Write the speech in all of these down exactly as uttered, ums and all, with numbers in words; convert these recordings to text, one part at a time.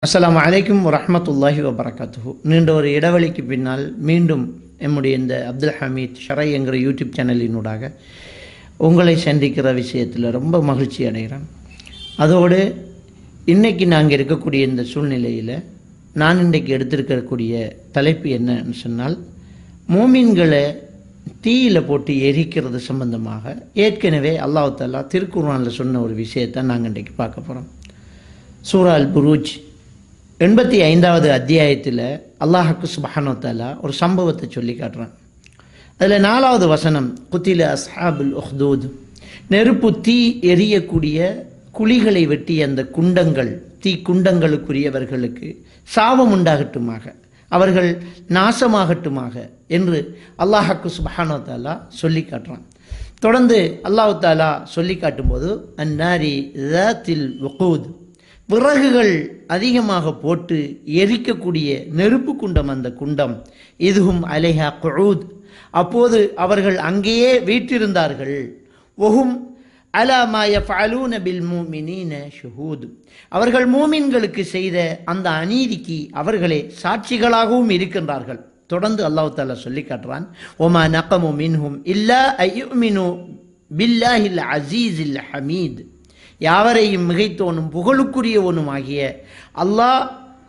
அஸ்ஸலாமு அலைக்கும் வரஹ்மத்துல்லாஹி வபரகாத்துஹு. நீண்ட ஒரு இடைவெளிக்கு பின்னால் மீண்டும் நம்முடைய இந்த அப்துல் ஹமீத் ஷராய் என்கிற யூடியூப் சேனலினூடாக உங்களை சந்திக்கிற விஷயத்தில் ரொம்ப மகிழ்ச்சி அடைகிறேன். அதோடு இன்றைக்கி நாங்கள் இருக்கக்கூடிய இந்த சூழ்நிலையில் நான் இன்றைக்கு எடுத்திருக்கக்கூடிய தலைப்பு என்னன்னு சொன்னால், மோமின்களை தீயில் போட்டு எரிக்கிறது சம்பந்தமாக ஏற்கனவே அல்லாஹ் தஆலா திருக்குர்ஆனில் சொன்ன ஒரு விஷயத்தை நாங்கள் இன்றைக்கு பார்க்க போகிறோம். சூரா அல் புரூஜ் எண்பத்தி ஐந்தாவது அத்தியாயத்தில் அல்லாஹ்க்கு சுப்ஹானஹு வ தஆலா ஒரு சம்பவத்தை சொல்லி காட்டுறான். அதில் நாலாவது வசனம், குத்தில அஸ்ஹாபுல் உஹ்தூத், நெருப்பு தீ எரியக்கூடிய குழிகளை வெட்டி அந்த குண்டங்கள், தீ குண்டங்களுக்குரியவர்களுக்கு சாபம் உண்டாகட்டுமாக, அவர்கள் நாசமாகட்டுமாக என்று அல்லாஹ்க்கு சுப்ஹானஹு வ தஆலா சொல்லி காட்டுறான். தொடர்ந்து அல்லாஹ் தஆலா சொல்லி காட்டும்போது, அன்னாரி ذاتில் வகூத், விறகுகள் அதிகமாக போட்டு எரிக்கக்கூடிய நெருப்பு குண்டம் அந்த குண்டம், இதுஹும் அலைஹா குஊத், அப்போது அவர்கள் அங்கேயே வீற்றிருந்தார்கள். வஹும் அலா மா யஃஅலூன பில் முஃமினீன ஷுஹூத், அவர்கள் மூமின்களுக்கு செய்த அந்த அநீதிக்கு அவர்களே சாட்சிகளாகவும் இருக்கின்றார்கள். தொடர்ந்து அல்லாஹ் தஆலா சொல்லி காட்டுறான், ஒமா நகமு மின்ஹும் இல்லா அய்யுமினு பில்லாஹில் அஸீஸில் ஹமீத், யாவரையும் மிகைத்தோனும் புகழுக்குரியவனும் ஆகிய அல்லாஹ்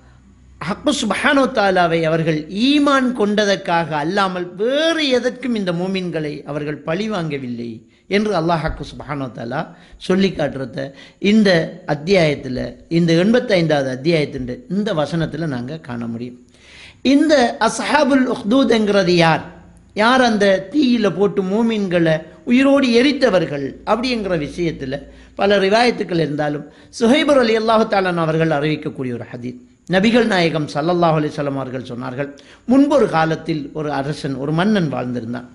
ஹக்கு சுப்ஹானஹு வ தஆலாவை அவர்கள் ஈமான் கொண்டதற்காக அல்லாமல் வேறு எதற்கும் இந்த மூமின்களை அவர்கள் பழி வாங்கவில்லை என்று அல்லாஹ் ஹக்கு சுப்ஹானஹு வ தஆலா சொல்லி காட்டுறத இந்த அத்தியாயத்தில், இந்த எண்பத்தி ஐந்தாவது அத்தியாயத்தின் இந்த வசனத்தில் நாங்கள் காண முடியும். இந்த அஸ்ஹாபுல் உஹ்தூத் என்கிறது யார்? யார் அந்த தீயில் போட்டு மூமின்களை உயிரோடு எரித்தவர்கள் அப்படிங்கிற விஷயத்தில் பல ரிவாயத்துக்கள் இருந்தாலும், சுஹைப் ரலியல்லாஹு தஆலா அவர்கள் அறிவிக்கக்கூடிய ஒரு ஹதீஸ், நபிகள் நாயகம் ஸல்லல்லாஹு அலைஹி வஸல்லம் அவர்கள் சொன்னார்கள், முன்பொரு காலத்தில் ஒரு அரசன், ஒரு மன்னன் வாழ்ந்திருந்தான்.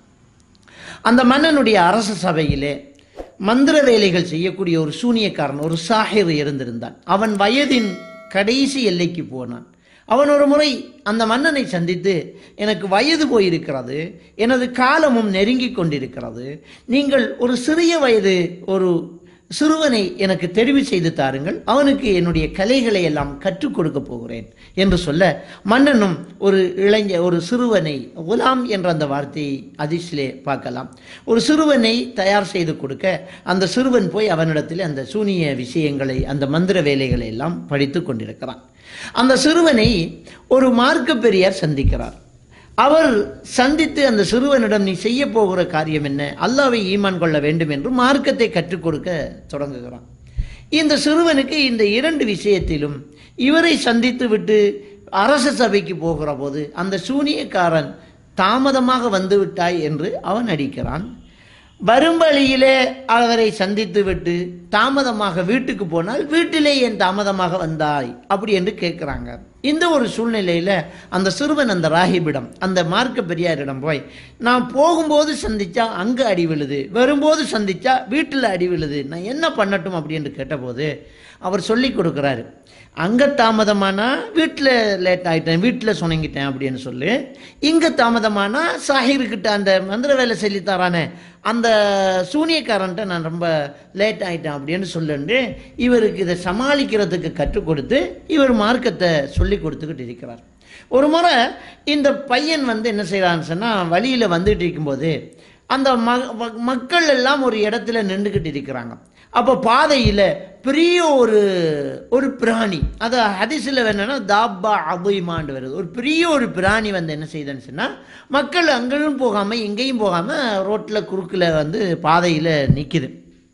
அந்த மன்னனுடைய அரச சபையிலே மந்திர வேலைகள் செய்யக்கூடிய ஒரு சூனியக்காரன், ஒரு சாஹிர் இருந்திருந்தான். அவன் வயதின் கடைசி எல்லைக்கு போனான். அவன் ஒரு முறை அந்த மன்னனை சந்தித்து, எனக்கு வயது போயிருக்கிறது, எனது காலமும் நெருங்கி கொண்டிருக்கிறது, நீங்கள் ஒரு சிறிய வயது ஒரு சிறுவனை எனக்கு தெரிவு செய்து தாருங்கள், அவனுக்கு என்னுடைய கலைகளை எல்லாம் கற்றுக் கொடுக்க போகிறேன் என்று சொல்ல, மன்னனும் ஒரு இளைஞ ஒரு சிறுவனை, குலாம் என்ற அந்த வார்த்தையை ஹதீஸிலே பார்க்கலாம், ஒரு சிறுவனை தயார் செய்து கொடுக்க, அந்த சிறுவன் போய் அவனிடத்தில் அந்த சூனிய விஷயங்களை, அந்த மந்திர வேலைகளை எல்லாம் படித்து கொண்டிருக்கிறான். அந்த சிறுவனை ஒரு மார்க்க பெரியார் சந்திக்கிறார். அவர் சந்தித்து அந்த சிறுவனிடம், நீ செய்ய போகிற காரியம் என்ன, அல்லாஹ்வை ஈமான் கொள்ள வேண்டும் என்று மார்க்கத்தை கற்றுக் கொடுக்க தொடங்குகிறான். இந்த சிறுவனுக்கு இந்த இரண்டு விஷயத்திலும் இவரை சந்தித்து விட்டு அரச சபைக்கு போகிற போது அந்த சூனியக்காரன் தாமதமாக வந்து விட்டாய் என்று அவன் அடிக்கிறான். வரும் வழியிலே அவரை சந்தித்து விட்டு தாமதமாக வீட்டுக்கு போனால், வீட்டிலே ஏன் தாமதமாக வந்தாய் அப்படி என்று கேட்குறாங்க. இந்த ஒரு சூழ்நிலையில் அந்த சிறுவன் அந்த ராஹிபிடம், அந்த மார்க்க பெரியாரிடம் போய், நான் போகும்போது சந்திச்சா அங்கே அடி விழுது, வரும்போது சந்திச்சா வீட்டில் அடி விழுது, நான் என்ன பண்ணட்டும் அப்படி என்று கேட்டபோது அவர் சொல்லி கொடுக்குறாரு, அங்கே தாமதமானா வீட்டில் லேட் ஆகிட்டேன், வீட்டில் சொன்னங்கிட்டேன் அப்படின்னு சொல்லி, இங்கே தாமதமானா சாஹிர்கிட்ட, அந்த மந்திர வேலை சொல்லித்தாரானே அந்த சூனியக்காரன்ட்ட நான் ரொம்ப லேட் ஆகிட்டேன் அப்படின்னு சொல்லிட்டு இவருக்கு இதை சமாளிக்கிறதுக்கு கற்றுக் கொடுத்து இவர் மார்க்கத்தை சொல்லி கொடுத்துக்கிட்டு இருக்கிறார். ஒரு முறை இந்த பையன் வந்து என்ன செய்கிறான்னு சொன்னால், வழியில் வந்துட்டு இருக்கும்போது அந்த ம மக்கள் எல்லாம் ஒரு இடத்துல நின்றுக்கிட்டு இருக்கிறாங்க. அப்போ பாதையில் பெரிய ஒரு ஒரு பிராணி, அது ஹதீஸில் வேணும்னா தாப்பா அபுய்மாண்டு வருது, ஒரு பெரிய ஒரு பிராணி வந்து என்ன செய்யுதுன்னு சொன்னால், மக்கள் அங்கேயும் போகாமல் இங்கேயும் போகாமல் ரோட்டில் குறுக்கில் வந்து பாதையில் நிற்கிது.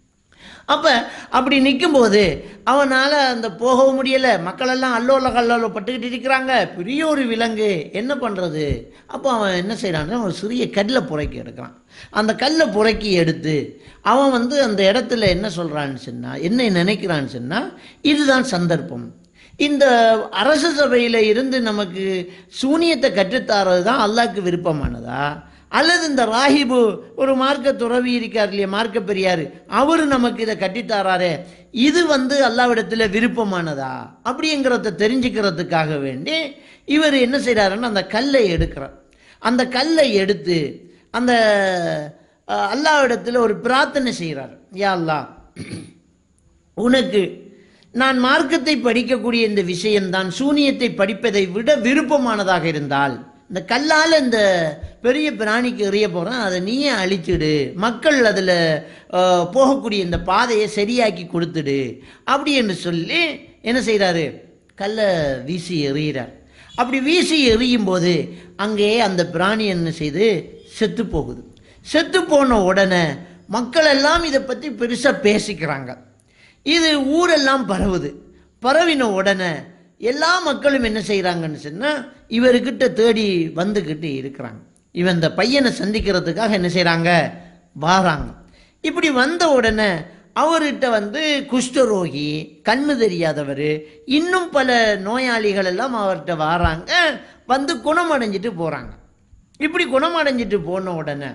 அப்போ அப்படி நிற்கும்போது அவனால் அந்த போகவும் முடியலை, மக்களெல்லாம் அல்லோல கல்லோல பட்டுக்கிட்டு இருக்கிறாங்க, பெரிய ஒரு விலங்கு, என்ன பண்ணுறது? அப்போ அவன் என்ன செய்கிறான்னா, ஒரு சிறிய கல்லை புறக்கி எடுக்கிறான். அந்த கல்லை புறக்கி எடுத்து அவன் வந்து அந்த இடத்துல என்ன சொல்கிறான்னு சொன்னால், என்ன நினைக்கிறான்னு சொன்னால், இதுதான் சந்தர்ப்பம், இந்த அரச சபையில் இருந்து நமக்கு சூனியத்தை கற்றுத்தாரது தான் அல்லாஹ்க்கு விருப்பமானதா, அல்லது இந்த ராஹிபு ஒரு மார்க்க துறவி இருக்கார் இல்லையா, மார்க்க பெரியார், அவர் நமக்கு இதை கட்டித்தாராரே, இது வந்து அல்லாஹ்விடத்தில் விருப்பமானதா அப்படிங்கிறத தெரிஞ்சுக்கிறதுக்காக வேண்டி இவர் என்ன செய்கிறாருன்னா, அந்த கல்லை எடுக்கிறார். அந்த கல்லை எடுத்து அந்த அல்லாஹ்விடத்தில் ஒரு பிரார்த்தனை செய்கிறார், யா அல்லாஹ், உனக்கு நான் மார்க்கத்தை படிக்கக்கூடிய இந்த விஷயம்தான் சூனியத்தை படிப்பதை விட விருப்பமானதாக இருந்தால் இந்த கல்லால் இந்த பெரிய பிராணிக்கு எறிய போகிறான், அதை நீயே அழிச்சிடு, மக்கள் அதில் போகக்கூடிய இந்த பாதையை சரியாக்கி கொடுத்துடு அப்படி என்று சொல்லி என்ன செய்கிறாரு, கல்லை வீசி எறிகிறார். அப்படி வீசி எறியும் போது அங்கே அந்த பிராணி என்ன செய்து செத்து போகுது. செத்து போன உடனே மக்கள் எல்லாம் இதை பற்றி பெருசாக பேசிக்கிறாங்க. இது ஊரெல்லாம் பரவுது. பரவின உடனே எல்லா மக்களும் என்ன செய்கிறாங்கன்னு சொன்னால் இவர்கிட்ட தேடி வந்துக்கிட்டு இருக்கிறாங்க. இவன் இந்த பையனை சந்திக்கிறதுக்காக என்ன செய்கிறாங்க, வாராங்க. இப்படி வந்த உடனே அவர்கிட்ட வந்து குஷ்டரோகி, கண்ணு தெரியாதவர், இன்னும் பல நோயாளிகள் எல்லாம் அவர்கிட்ட வாராங்க. வந்து குணமடைஞ்சிட்டு போகிறாங்க. இப்படி குணமடைஞ்சிட்டு போன உடனே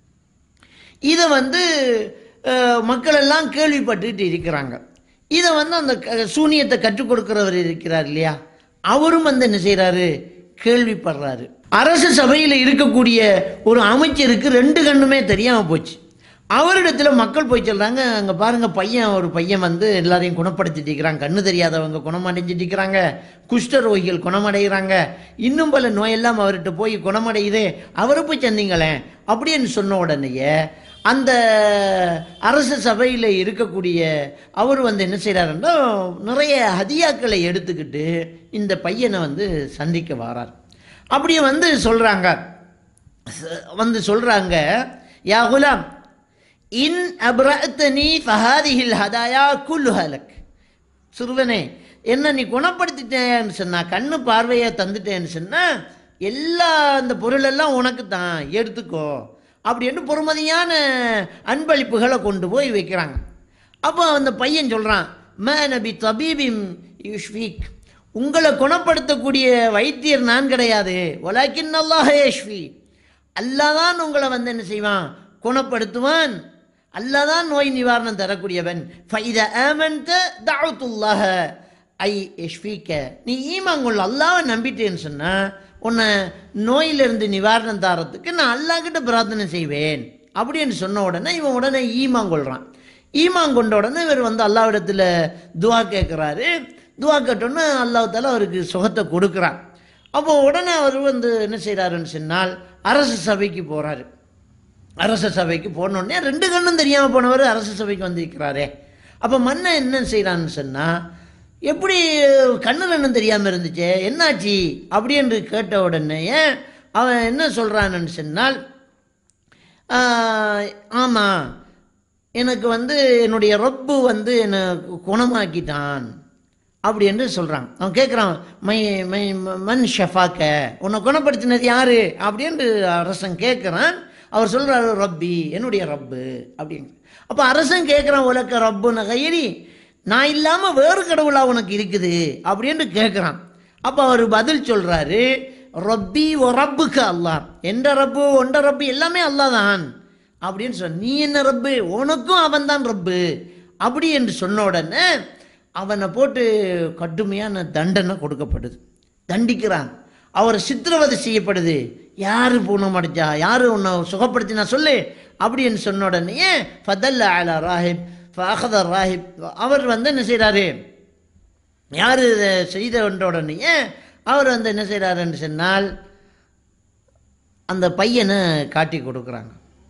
இதை வந்து மக்கள் எல்லாம் கேள்விப்பட்டுட்டு இருக்கிறாங்க. இதை வந்து அந்த சூனியத்தை கற்றுக் கொடுக்கிறவர் இருக்கிறார் இல்லையா, அவரும் வந்து என்ன செய்கிறாரு, கேள்விப்படுறாரு. அரசு சபையில் இருக்கக்கூடிய ஒரு அமைச்சருக்கு ரெண்டு கண்ணுமே தெரியாமல் போச்சு. அவரிடத்தில் மக்கள் போய் சொல்கிறாங்க, அங்கே பாருங்கள் பையன் ஒரு பையன் வந்து எல்லாரையும் குணப்படுத்திட்டு இருக்கிறாங்க, கண்ணு தெரியாதவங்க குணமடைஞ்சிட்டு இருக்கிறாங்க, குஷ்டரோகிகள் குணமடைகிறாங்க, இன்னும் பல நோயெல்லாம் அவர்கிட்ட போய் குணமடையுதே, அவரை போய் சந்திங்களேன் அப்படின்னு சொன்ன உடனேயே அந்த அரசு சபையில் இருக்கக்கூடிய அவர் வந்து என்ன செய்கிறாருன்னா நிறைய ஹதியாக்களை எடுத்துக்கிட்டு இந்த பையனை வந்து சந்திக்க வரார். அப்படியே வந்து சொல்கிறாங்க வந்து சொல்கிறாங்க யா குலாம் இன் அப்ரஅத்தனி ஃபஹாதிஹில் ஹதாயா குல்லுஹா லக். சிறுவனே, என்ன நீ குணப்படுத்திட்டேன்னு சொன்னா, கண்ணு பார்வையை தந்துட்டேன்னு சொன்னா எல்லா அந்த பொருளெல்லாம் உனக்கு தான், எடுத்துக்கோ அப்படின்னு பொறுமதியான அன்பளிப்புகளை கொண்டு போய் வைக்கிறாங்க. அப்போ அந்த பையன் சொல்கிறான், ம நபி தபீபிம் யுஷ்ஃபீக், உங்களை குணப்படுத்தக்கூடிய வைத்தியர் நான் கிடையாது, வலாக்கின் அல்லாஹ் யஷ்ஃபி, அல்லாஹ் தான் உங்களை வந்து என்ன செய்வான், குணப்படுத்துவான், அல்லாஹ் தான் நோய் நிவாரணம் தரக்கூடியவன். ஃபைதா ஆமன்த தஅவுத்துல்லாஹ ஐ யஷ்ஃபீக, நீ ஈமான் கொள்ள, அல்லாஹ்வை நம்பிட்டேன்னு சொன்னால் உன்னை நோயிலிருந்து நிவாரணம் தரத்துக்கு நான் அல்லாஹ்கிட்ட பிரார்த்தனை செய்வேன் அப்படின்னு சொன்ன உடனே இவன் உடனே ஈமான் கொள்கிறான். ஈமான் கொண்ட உடனே இவர் வந்து அல்லாஹ்விடத்தில் துவா கேட்குறாரு. துவா கேட்டோன்னே அல்லாஹ் தாலா அவருக்கு சுகத்தை கொடுக்குறான். அப்போ உடனே அவர் வந்து என்ன செய்கிறாருன்னு சொன்னால் அரசு சபைக்கு போகிறாரு. அரச சபைக்கு போனோடனே ரெண்டு கண்ணும் தெரியாமல் போனவர் அரசு சபைக்கு வந்திருக்கிறாரே. அப்போ மன்னன் என்ன செய்கிறான்னு சொன்னால், எப்படி கண்ணு ரெண்டும் தெரியாமல் இருந்துச்சு, என்னாச்சு அப்படி என்று கேட்ட உடனே அவன் என்ன சொல்கிறான்னு சொன்னால், ஆமாம் எனக்கு வந்து என்னுடைய ரப்பு வந்து என்னை குணமாக்கிட்டான் அப்படி என்று சொல்கிறான். அவன் கேட்குறான், மை மை மன் ஷஃபாக்க, உன்னை குணப்படுத்தினது யார் அப்படின்னு அரசன் கேட்குறான். அவர் சொல்கிறாரு, ரப்பி, என்னுடைய ரப்பு அப்படின்னு. அப்போ அரசன் கேட்குறான், உலக்க ரப்புன்னு கயிறி, நான் இல்லாமல் வேறு கடவுளாக உனக்கு இருக்குது அப்படின்னு கேட்குறான். அப்போ அவர் பதில் சொல்கிறாரு, ரப்பி ஓ ரப்புக்கு அல்லாஹ், எந்த ரப்பு ஒன்ற ரப்பு எல்லாமே அல்லாஹ் தான் அப்படின்னு சொன்ன, நீ என்ன ரப்பு, உனக்கும் அவன் தான் ரப்பு அப்படி என்று சொன்ன உடனே அவனை போட்டு கடுமையான தண்டனை கொடுக்கப்படுது, தண்டிக்கிறான். அவர் சித்திரவதை செய்யப்படுது. யார் பூனம் அடைச்சா, யார் உன்னை சுகப்படுத்தினா சொல்லு அப்படின்னு சொன்ன உடனே ஃபதல்ல அலா ராஹிப் ஃபஅഖத ராஹிப், அவர் வந்து என்ன செய்கிறாரு, யார் செய்த உடனே அவர் வந்து என்ன செய்கிறாருன்னு சொன்னால் அந்த பையனை காட்டி கொடுக்குறாங்க.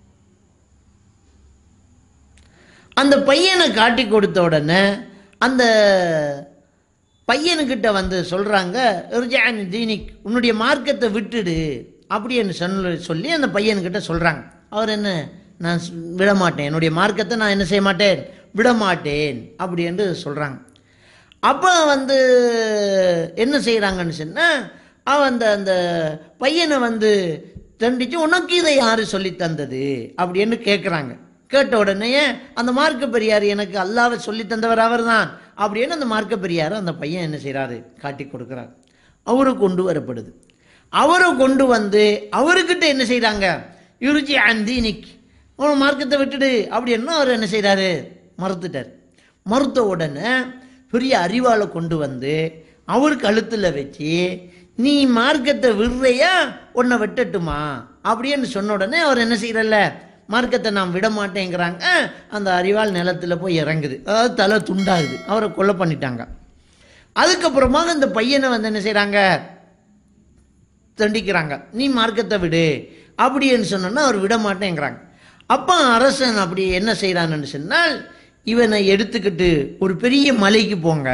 அந்த பையனை காட்டி கொடுத்த உடனே அந்த பையனுக்கிட்ட வந்து சொல்கிறாங்க, இர்ஜான் தீனிக், உன்னுடைய மார்க்கத்தை விட்டுடு அப்படின்னு சொல்ல சொல்லி அந்த பையனுக்கிட்ட சொல்கிறாங்க. அவர் என்ன, நான் விடமாட்டேன், என்னுடைய மார்க்கத்தை நான் என்ன செய்ய மாட்டேன், விடமாட்டேன் அப்படி என்று சொல்கிறாங்க. அப்போ வந்து என்ன செய்கிறாங்கன்னு சொன்னால், அவன் அந்த அந்த பையனை வந்து தண்டித்து, உனக்கு இதை யார் சொல்லி தந்தது அப்படின்னு கேட்குறாங்க. கேட்ட உடனே அந்த மார்க்க பெரியார், எனக்கு அல்லாஹ்வை சொல்லி தந்தவர் அவர் தான் அப்படின்னு அந்த மார்க்க பெரியார் அந்த பையன் என்ன செய்கிறாரு, காட்டி கொடுக்குறார். அவரு கொண்டு வரப்படுது. அவரை கொண்டு வந்து அவர்கிட்ட என்ன செய்கிறாங்க, யுருஜி அந்தீனிக், அவன் மார்க்கத்தை விட்டுடு அப்படின்னா அவர் என்ன செய்கிறாரு, மறுத்துட்டார். மறுத்த உடனே பெரிய அறிவாளை கொண்டு வந்து அவர் கழுத்தில் வச்சு, நீ மார்க்கத்தை விடுறையா உன்னை வெட்டட்டுமா அப்படின்னு சொன்ன உடனே அவர் என்ன செய்யறல்ல, மார்க்கத்தை நான் விட மாட்டேங்கிறாங்க. அந்த அரிவாள் நிலத்தில் போய் இறங்குது, அதாவது தலை துண்டாகுது, அவரை கொலை பண்ணிட்டாங்க. அதுக்கப்புறமாக இந்த பையனை வந்து என்ன செய்கிறாங்க, தண்டிக்கிறாங்க, நீ மார்க்கத்தை விடு அப்படின்னு சொன்னோன்னா அவர் விட மாட்டேங்கிறாங்க. அப்போ அரசன் அப்படி என்ன செய்கிறான்னு சொன்னால், இவனை எடுத்துக்கிட்டு ஒரு பெரிய மலைக்கு போங்க,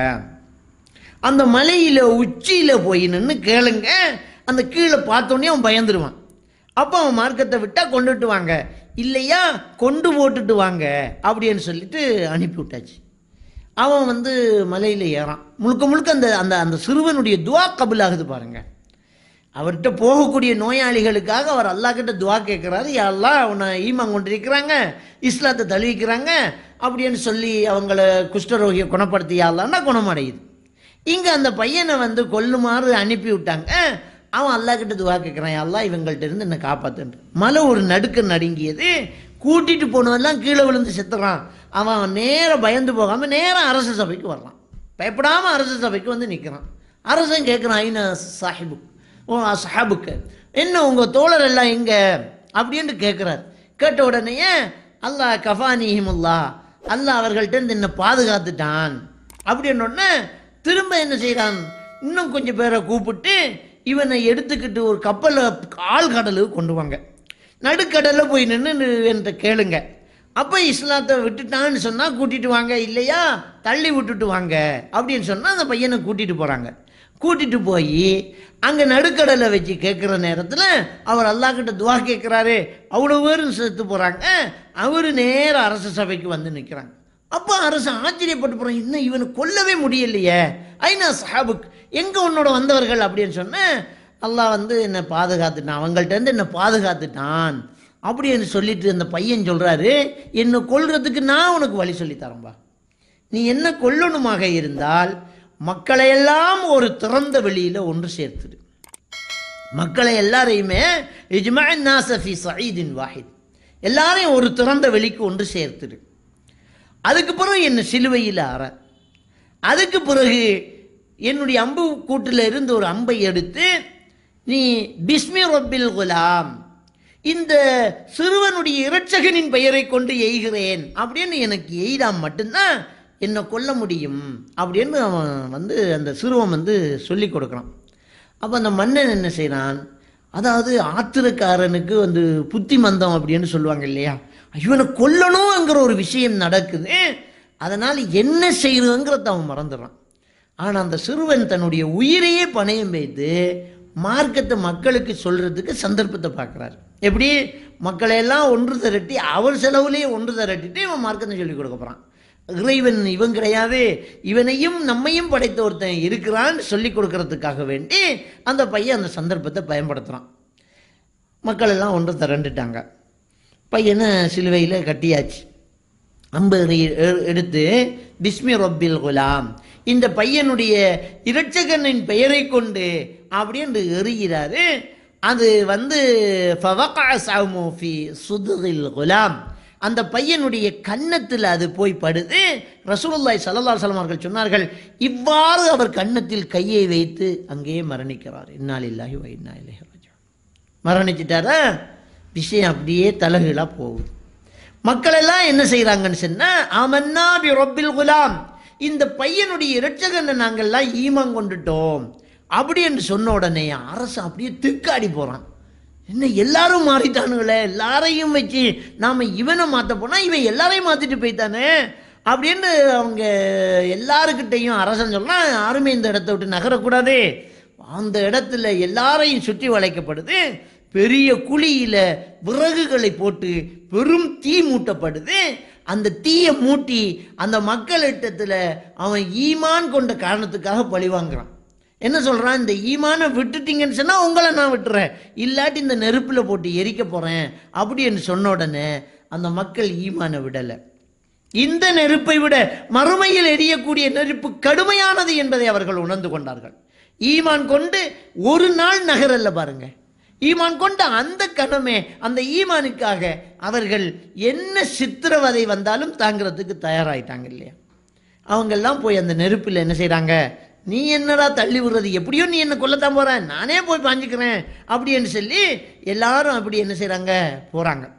அந்த மலையில் உச்சியில் போய் நின்று கேளுங்க, அந்த கீழே பார்த்தோன்னே அவன் பயந்துருவான். அப்போ அவன் மார்க்கத்தை விட்டால் கொண்டுட்டு வாங்க, இல்லையா கொண்டு போட்டுட்டு வாங்க அப்படின்னு சொல்லிட்டு அனுப்பி விட்டாச்சு. அவன் வந்து மலையில் ஏறான். முழுக்க முழுக்க அந்த அந்த அந்த சிறுவனுடைய துவா கபுல் ஆகுது பாருங்கள். அவர்கிட்ட போகக்கூடிய நோயாளிகளுக்காக அவர் அல்லாஹ்கிட்ட துவா கேட்குறாரு, யா அல்லாஹ் அவனை ஈமான் கொண்டு இருக்கிறாங்க, இஸ்லாத்தை தழுவிக்கிறாங்க அப்படின்னு சொல்லி அவங்கள குஷ்டரோகியை குணப்படுத்தி யா அல்லாஹ்னா குணமடையுது. இங்கே அந்த பையனை வந்து கொல்லுமாறு அனுப்பி விட்டாங்க. அவன் அல்லாஹ்கிட்ட துவா கேட்குறான், யா அல்லாஹ் இவங்கள்ட்ட இருந்து என்னை காப்பாற்றுன்ற. மலை ஒரு நடுக்க நடுங்கியது, கூட்டிகிட்டு போனவெல்லாம் கீழே விழுந்து செத்துறான். அவன் நேராக பயந்து போகாமல் நேராக அரச சபைக்கு வர்றான், பயப்படாமல் அரச சபைக்கு வந்து நிற்கிறான். அரசன் கேட்குறான், ஐநா சாஹிபு ஓ சஹாபுக்கு, என்ன உங்கள் தோழர் எல்லாம் எங்கே அப்படின்னு கேட்குறாரு. கேட்ட உடனே அல்லாஹ் கஃபானிஹிமுல்லா, அல்லாஹ் அவர்கள்ட்ட என்னை பாதுகாத்துட்டான் அப்படின்னு உடனே திரும்ப என்ன செய்கிறான், இன்னும் கொஞ்சம் பேரை கூப்பிட்டு இவனை எடுத்துக்கிட்டு ஒரு கப்பலில் ஆழ்கடலுக்கு கொண்டு வாங்க, நடுக்கடலில் போய் நின்று என்கிட்ட கேளுங்க, அப்போ இஸ்லாத்தை விட்டுட்டான்னு சொன்னால் கூட்டிகிட்டு வாங்க, இல்லையா தள்ளி விட்டுட்டு வாங்க அப்படின்னு சொன்னால் அந்த பையனை கூட்டிகிட்டு போகிறாங்க. கூட்டிகிட்டு போய் அங்கே நடுக்கடலை வச்சு கேட்குற நேரத்தில் அவர் அல்லாஹ்கிட்ட துவா கேட்குறாரு, அவ்வளோ பேரும் செத்து போகிறாங்க. அவர் நேராக அரச சபைக்கு வந்து நிற்கிறாங்க. அப்போ அரசு ஆச்சரியப்பட்டு போகிறான், இன்னும் இவனை கொல்லவே முடியலையே, ஐநா சஹாபுக் எங்கே உன்னோட வந்தவர்கள் அப்படின்னு சொன்னேன். அல்லாஹ் வந்து என்னை பாதுகாத்துட்டான், அவங்கள்ட்ட என்னை பாதுகாத்துட்டான் அப்படின்னு சொல்லிட்டு அந்த பையன் சொல்கிறாரு, என்னை கொல்றதுக்கு நான் உனக்கு வழி சொல்லித்தரேன்பா. நீ என்ன கொல்லணுமாக இருந்தால் மக்களையெல்லாம் ஒரு திறந்த வெளியில் ஒன்று சேர்த்துடு, மக்களை எல்லாரையுமே இஜ்மஅன் நாஸ ஃபீ ஸஈதின் வாஹித், எல்லாரையும் ஒரு திறந்த வெளிக்கு ஒன்று சேர்த்துடு. அதுக்கு பிறகு என்னை சிலுவையில் அற, அதுக்கு பிறகு என்னுடைய அம்பு கூட்டில் இருந்து ஒரு அம்பை எடுத்து நீ பிஸ்மி ரப்பில் குலாம், இந்த சிறுவனுடைய இரட்சகனின் பெயரை கொண்டு எய்கிறேன் அப்படின்னு எனக்கு எய்தாம் மட்டும்தான் என்னை கொல்ல முடியும் அப்படின்னு அவன் வந்து அந்த சிறுவன் வந்து சொல்லி கொடுக்குறான். அப்போ அந்த மன்னன் என்ன செய்கிறான், அதாவது ஆத்திரக்காரனுக்கு வந்து புத்தி மந்தம் அப்படின்னு சொல்லுவாங்க இல்லையா, இவனை கொல்லணுங்கிற ஒரு விஷயம் நடக்குது, அதனால் என்ன செய்யறதுங்கிறத அவன் மறந்துடுறான். ஆனால் அந்த சிறுவன் தன்னுடைய உயிரையே பணயம் வைத்து மார்க்கத்தை மக்களுக்கு சொல்கிறதுக்கு சந்தர்ப்பத்தை பார்க்குறாரு. எப்படி மக்களையெல்லாம் ஒன்று திரட்டி அவர் செலவுலேயே ஒன்று திரட்டிட்டு இவன் மார்க்கத்தை சொல்லி கொடுக்க போகிறான். இறைவன் இவன் கிடையாது, இவனையும் நம்மையும் படைத்த ஒருத்தன் இருக்கிறான்னு சொல்லி கொடுக்கறதுக்காக வேண்டி அந்த பையன் அந்த சந்தர்ப்பத்தை பயன்படுத்துகிறான். மக்கள் எல்லாம் ஒன்று திரண்டுட்டாங்க, பையனை சிலுவையில் கட்டியாச்சு, அம்பு எடுத்து பிஸ்மி ரப்பில் குலாம், இந்த பையனுடைய இரட்சகனின் பெயரை கொண்டு அப்படின்னு எறிகிறாரு. அது வந்து ஃபவகஅ ஸஅமு ஃபீ சுதுகில் குலாம், அந்த பையனுடைய கன்னத்தில் அது போய் படுது. ரசூலுல்லாஹி ஸல்லல்லாஹு அலைஹி வஸல்லம் அவர்கள் சொன்னார்கள், இவ்வாறு அவர் கன்னத்தில் கையை வைத்து அங்கேயே மரணிக்கிறார். இன்னா லில்லாஹி வ இன்னா இலைஹி ராஜிஊன். மரணிச்சிட்டாரா, விஷயம் அப்படியே தலகீழா போகுது. மக்கள் எல்லாம் என்ன செய்கிறாங்கன்னு சொன்னால், ஆமன்னா பி ரப்பில் குலாம், இந்த பையனுடைய இரட்சகனை நாங்கள்லாம் ஈமான் கொண்டுட்டோம் அப்படி என்று சொன்ன உடனே அரசு அப்படியே திக்காடி போகிறான். என்ன எல்லாரும் மாறிட்டானுங்களே, எல்லாரையும் வச்சு நாம் இவனை மாற்ற போனால் இவன் எல்லாரையும் மாற்றிட்டு போய்த்தானே அப்படின்னு அவங்க எல்லாருக்கிட்டையும் அரசன் சொன்னால், யாருமே இந்த இடத்த விட்டு நகரக்கூடாது, அந்த இடத்துல எல்லாரையும் சுற்றி வளைக்கப்படுது. பெரிய குழியில் விறகுகளை போட்டு பெரும் தீ மூட்டப்படுது. அந்த தீயை மூட்டி அந்த மக்களிடத்தில் அவன் ஈமான் கொண்ட காரணத்துக்காக பழி வாங்குறான். என்ன சொல்கிறான், இந்த ஈமானை விட்டுட்டீங்கன்னு சொன்னால் உங்களை நான் விட்டுறேன், இல்லாட்டி இந்த நெருப்பில் போட்டு எரிக்க போகிறேன் அப்படின்னு சொன்ன உடனே அந்த மக்கள் ஈமானை விடலை. இந்த நெருப்பை விட மறுமையில் எரியக்கூடிய நெருப்பு கடுமையானது என்பதை அவர்கள் உணர்ந்து கொண்டார்கள். ஈமான் கொண்டு ஒரு நாள் நகரல்ல பாருங்க, ஈமான் கொண்ட அந்த கணமே அந்த ஈமானுக்காக அவர்கள் என்ன சித்திரவதை வந்தாலும் தாங்கிறதுக்கு தயாராகிட்டாங்க இல்லையா. அவங்கெல்லாம் போய் அந்த நெருப்பில் என்ன செய்கிறாங்க, நீ என்னடா தள்ளி விடுறது, எப்படியோ நீ என்ன கொல்லத்தான் போகிற, நானே போய் பாஞ்சிக்கிறேன் அப்படின்னு சொல்லி எல்லாரும் அப்படி என்ன செய்கிறாங்க போகிறாங்க.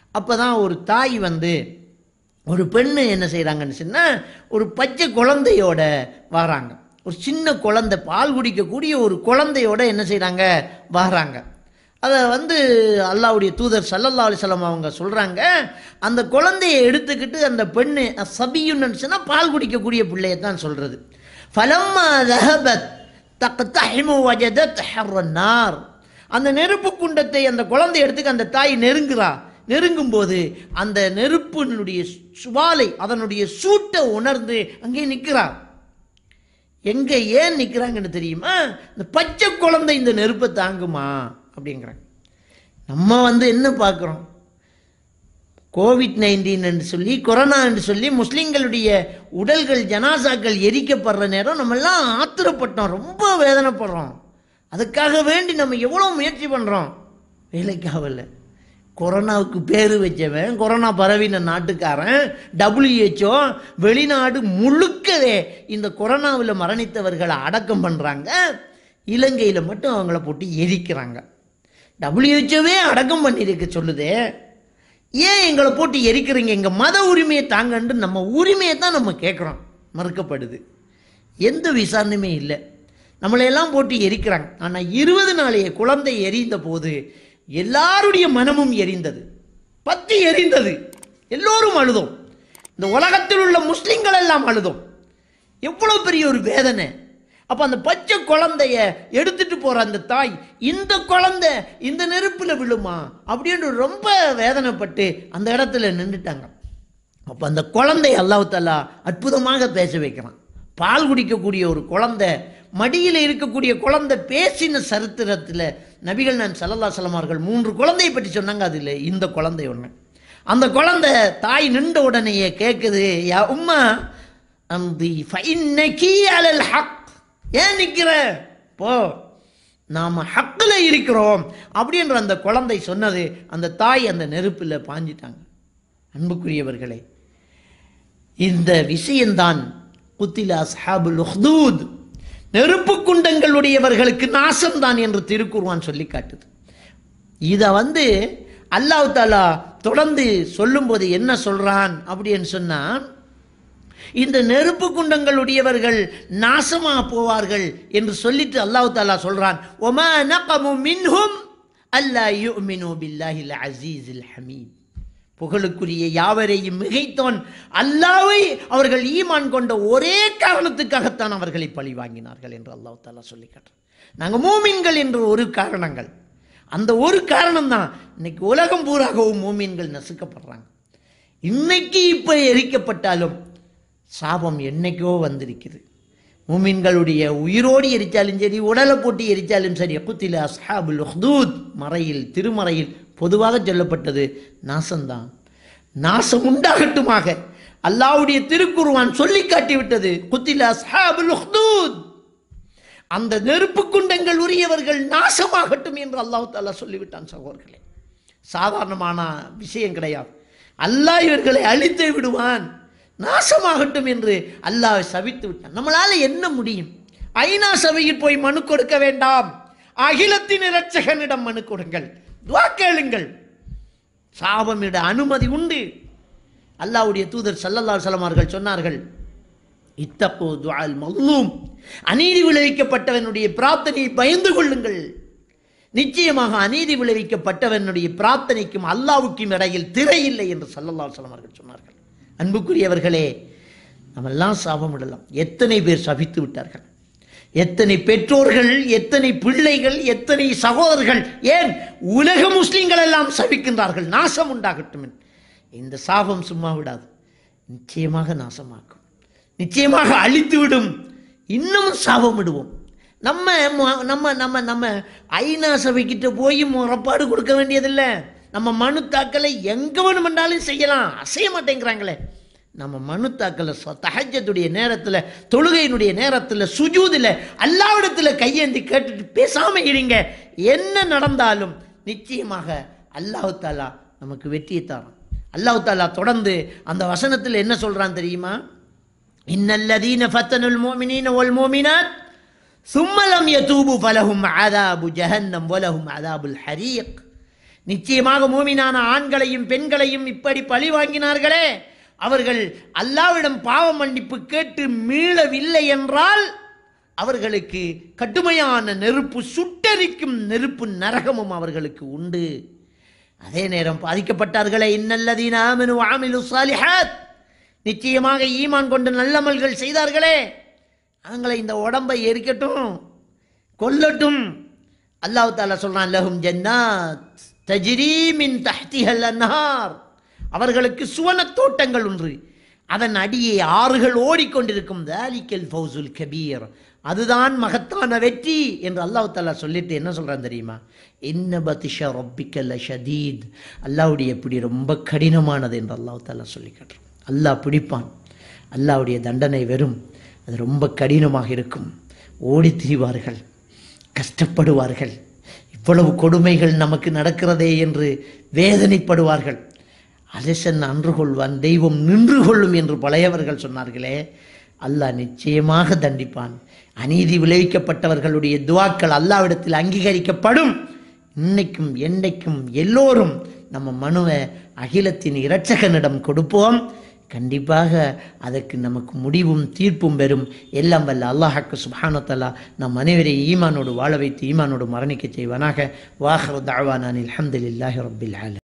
அப்போ தான் ஒரு தாய் வந்து ஒரு பெண்ணு என்ன செய்கிறாங்கன்னு சொன்னால் ஒரு பச்சை குழந்தையோட வராங்க. ஒரு சின்ன குழந்தை, பால் குடிக்கக்கூடிய ஒரு குழந்தையோட என்ன செய்கிறாங்க, வராங்க. அதை வந்து அல்லாஹ்வுடைய தூதர் ஸல்லல்லாஹு அலைஹி வஸல்லம் அவங்க சொல்கிறாங்க, அந்த குழந்தையை எடுத்துக்கிட்டு அந்த பெண்ணு சபியுன்னு சொன்னால் பால் குடிக்கக்கூடிய பிள்ளையை தான் சொல்கிறது. ஃபலம்மா ذهبت تقتحم وجدت حر النار. அந்த நெருப்பு குண்டத்தை அந்த குழந்தை எடுத்துக்க அந்த தாய் நெருங்குறா. நெருங்கும் போது அந்த நெருப்பினுடைய சுவாலை, அதனுடைய சூட்டை உணர்ந்து அங்கே நிற்கிறார். எங்கே ஏன் நிற்கிறாங்கன்னு தெரியுமா? இந்த பச்சை குழந்தை இந்த நெருப்பை தாங்குமா அப்படிங்கிறாங்க. நம்ம வந்து என்ன பார்க்குறோம், கோவிட் நைன்டீன் என்று சொல்லி, கொரோனா என்று சொல்லி முஸ்லீம்களுடைய உடல்கள், ஜனாசாக்கள் எரிக்கப்படுற நேரம் நம்மெல்லாம் ஆத்திரப்பட்டோம், ரொம்ப வேதனைப்படுறோம். அதுக்காக வேண்டி நம்ம எவ்வளோ முயற்சி பண்ணுறோம், வேலைக்காகல. கொரோனாவுக்கு பேர் வச்சவன், கொரோனா பரவின நாட்டுக்காரன், டபிள்யூஹெச்ஓ வெளிநாடு முழுக்கவே இந்த கொரோனாவில் மரணித்தவர்களை அடக்கம் பண்ணுறாங்க. இலங்கையில் மட்டும் அவங்கள போட்டு எரிக்கிறாங்க. டபிள்யூஹெச்ஓவே அடக்கம் பண்ணியிருக்க சொல்லுதே, ஏன் எங்களை போட்டு எரிக்கிறீங்க, எங்கள் மத உரிமையை தாங்கன்னு நம்ம உரிமையை தான் நம்ம கேட்குறோம், மறுக்கப்படுது. எந்த விசாரணையுமே இல்லை, நம்மளையெல்லாம் போட்டு எரிக்கிறாங்க. ஆனால் இருபது நாளைய குழந்தை எரிந்த போது எல்லாருடைய மனமும் எரிந்தது, பத்தி எரிந்தது, எல்லோரும் அழுதோம். இந்த உலகத்தில் உள்ள முஸ்லிம்கள் எல்லாம் அழுதோம். எவ்வளோ பெரிய ஒரு வேதனை. அப்போ அந்த பச்சை குழந்தைய எடுத்துட்டு போற அந்த தாய், இந்த குழந்தை இந்த நெருப்பில் விழுமா அப்படின்னு ரொம்ப வேதனைப்பட்டு அந்த இடத்துல நின்றுட்டாங்க. அப்போ அந்த குழந்தை அல்லாஹ் தஆலா அற்புதமாக பேச வைக்கிறான். பால் குடிக்கக்கூடிய ஒரு குழந்தை, மடியில் இருக்கக்கூடிய குழந்தை பேசின சரித்திரத்தில் நபிகள் நான் ஸல்லல்லாஹு அலைஹி வஸல்லம் அவர்கள் மூன்று குழந்தையை பற்றி சொன்னாங்க. அதில் இந்த குழந்தை ஒன்று. அந்த குழந்தை தாய் நின்ற உடனேயே கேட்குது, யா உம்மா அம்தி ஃபஇன்னகி அலல் ஹக். ஏன் நிற்கிற, போ, நாம் ஹக்கில் இருக்கிறோம் அப்படின்ற அந்த குழந்தை சொன்னது. அந்த தாய் அந்த நெருப்பில் பாஞ்சிட்டாங்க. அன்புக்குரியவர்களே, இந்த விஷயம்தான் குத்தில அஸ்ஹாபுல் உஹ்தூத், நெருப்பு குண்டங்களுடையவர்களுக்கு நாசம்தான் என்று திருக்குர்ஆன் சொல்லி காட்டுது. இதை வந்து அல்லாஹ் தஆலா தொடர்ந்து சொல்லும்போது என்ன சொல்றான் அப்படின்னு சொன்னா, இந்த நெருப்பு குண்டங்களுடையவர்கள் நாசமா போவார்கள் என்று சொல்லிட்டு அல்லாஹ் தஆலா சொல்றான், ஒமா நகமு மின்ஹும் அல்லா யுமினு பில்லாஹில் அஸீஸில் ஹமீத். புகழுக்குரிய யாவரையும் மிகைத்தோன் அல்லாஹ்வை அவர்கள் ஈமான் கொண்ட ஒரே காரணத்துக்காகத்தான் அவர்களை பழி வாங்கினார்கள் என்று அல்லாஹ் தஆலா சொல்லி காட்டுறான். நாங்கள் மூமின்கள் என்று ஒரு காரணங்கள், அந்த ஒரு காரணம் தான் இன்னைக்கு உலகம் பூராகவும் மூமின்கள் நசுக்கப்படுறாங்க. இன்னைக்கு இப்போ எரிக்கப்பட்டாலும் சாபம் என்னைக்கோ வந்திருக்குது. மூமின்களுடைய உயிரோடு எரிச்சாலும் சரி, உடலை போட்டு எரிச்சாலும் சரி, குத்தில அஸ்ஹாபுல் உஹ்தூத், மறையில் திருமறையில் பொதுவாக சொல்லப்பட்டது நாசம்தான். நாசம் உண்டாகட்டுமாக அல்லாஹ்வுடைய திருக்குர்ஆன் சொல்லி காட்டிவிட்டது, குத்தில அஸ்ஹாபுல் உஹ்தூத், அந்த நெருப்பு குண்டங்கள் உரியவர்கள் நாசமாகட்டும் என்று அல்லாஹ் தஆலா சொல்லிவிட்டான். சகோதரர்களே, சாதாரணமான விஷயம் கிடையாது. அல்லாஹ் இவர்களை அழித்து விடுவான், நாசமாகட்டும் என்று அல்லாஹ் சபித்து விட்டான். நம்மளால என்ன முடியும்? ஐநா சபையில் போய் மனு கொடுக்க வேண்டாம், அகிலத்தின் இரட்சகனிடம் மனு கொடுங்கள், துஆ கேளுங்கள். சாபமிட அனுமதி உண்டு. அல்லாஹ்வுடைய தூதர் ஸல்லல்லாஹு அலைஹி வஸல்லம் அவர்கள் சொன்னார்கள், இத்தகு துஆல் மظلوم, அநீதி விளைவிக்கப்பட்டவனுடைய பிரார்த்தனையை பயந்து கொள்ளுங்கள். நிச்சயமாக அநீதி விளைவிக்கப்பட்டவனுடைய பிரார்த்தனைக்கும் அல்லாஹ்வுக்கும் இடையில் திரை இல்லை என்று ஸல்லல்லாஹு அலைஹி வஸல்லம் அவர்கள் சொன்னார்கள். அன்புக்குரியவர்களே, நம்மெல்லாம் சாபமிடலாம். எத்தனை பேர் சபித்து விட்டார்கள், எத்தனை பெற்றோர்கள், எத்தனை பிள்ளைகள், எத்தனை சகோதரர்கள், ஏன் உலக முஸ்லிம்கள் எல்லாம் சபிக்கின்றார்கள், நாசம் உண்டாகட்டும். இந்த சாபம் சும்மா விடாது, நிச்சயமாக நாசமாக்கும், நிச்சயமாக அழித்துவிடும். இன்னும் சாபமிடுவோம். நம்ம நம்ம நம்ம நம்ம ஐநா சபைக்கிட்ட போய் முறைப்பாடு கொடுக்க வேண்டியதில்லை. நம்ம மனு தாக்கலை எங்கே வேணுமென்றாலும் செய்யலாம், அசைய மாட்டேங்கிறாங்களே. நம்ம மனு தாக்கலை தஹஜ்ஜுடைய நேரத்தில், தொழுகையினுடைய நேரத்தில், சுஜூதில் அல்லாஹ்விடத்தில் கையேந்தி கேட்டுட்டு பேசாமல் இருங்க. என்ன நடந்தாலும் நிச்சயமாக அல்லாஹ் தஆலா நமக்கு வெற்றியை தரான். அல்லாஹ் தஆலா தொடர்ந்து அந்த வசனத்தில் என்ன சொல்கிறான் தெரியுமா? இன்னல்லதீன ஃபத்தனுல் முஃமினீன வல் முஃமினாத் ثم لم يتوبوا فلهم عذاب جهنم ولهم عذاب الحريق. நிச்சயமாக மூமினான ஆண்களையும் பெண்களையும் இப்படி பழி வாங்கினார்களே, அவர்கள் அல்லாஹ்விடம் பாவ மன்னிப்பு கேட்டு மீளவில்லை என்றால் அவர்களுக்கு கடுமையான நெருப்பு, சுட்டரிக்கும் நெருப்பு நரகமும் அவர்களுக்கு உண்டு. அதே நேரம் பாதிக்கப்பட்டார்களே, இன்னல்லதீன ஆமனு வ அமிலு ஸாலிஹாத், நிச்சயமாக ஈமான் கொண்டு நல்லமல்கள் செய்தார்களே, அவங்களை இந்த உடம்பை எரிக்கட்டும், கொல்லட்டும். அல்லாஹ் தஆலா சொல்றான், லஹும் ஜன்னாத் தஜ்ரீ மின் தஹ்திஹல் அன்ஹார், அவர்களுக்கு சுவன தோட்டங்கள் ஒன்று, அதன் அடியே ஆறுகள் ஓடிக்கொண்டிருக்கும். தாலிகல் ஃபௌசுல் கபீர், அதுதான் மகத்தான வெற்றி என்று அல்லாஹ் தஆலா சொல்லிட்டு என்ன சொல்றான் தெரியுமா? இன்ன பத்ஷ ரப்பிக லஷதீத், அல்லாஹ்வுடைய பிடி ரொம்ப கடினமானது என்று அல்லாஹ் தஆலா சொல்லி காட்டுறான். அல்லாஹ் பிடிப்பான், அல்லாஹ்வுடைய தண்டனை வெறும் அது ரொம்ப கடினமாக இருக்கும். ஓடி திரிவார்கள், கஷ்டப்படுவார்கள், இவ்வளவு கொடுமைகள் நமக்கு நடக்கிறதே என்று வேதனைப்படுவார்கள். அரசன் அன்று கொள்வான், தெய்வம் நின்று கொள்ளும் என்று பழையவர்கள் சொன்னார்களே, அல்லாஹ் நிச்சயமாக தண்டிப்பான். அநீதி விளைவிக்கப்பட்டவர்களுடைய துவாக்கள் அல்லாஹ்விடத்தில் அங்கீகரிக்கப்படும். இன்னைக்கும் என்னைக்கும் எல்லோரும் நம்ம மனுவை அகிலத்தின் இரட்சகனிடம் கொடுப்போம். கண்டிப்பாக அதற்கு நமக்கு முடிவும் தீர்ப்பும் பெறும். எல்லாம் வல்ல அல்லாஹ்க்கு சுப்ஹானஹு வ தஆலா நம் அனைவரையும் ஈமானோடு வாழ வைத்து ஈமானோடு மரணிக்க செய்வானாக. வாஹிரு தஅவானா அல்ஹம்துலில்லாஹி ரப்பில் ஆலமீன்.